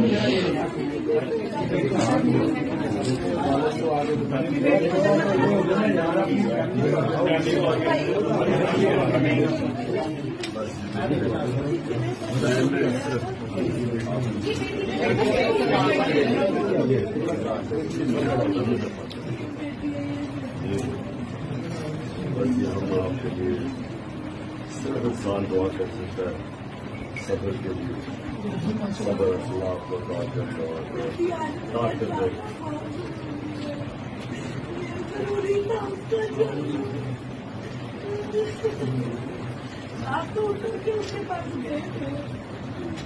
ہم آپ کے لیے صرف انسان دعا کر سکتا ہے صبر کے لیے، صبر اللہ آپ کو دعا کرتا اور کر دے. آپ تو اتر کے اس کے پاس گئے تھے.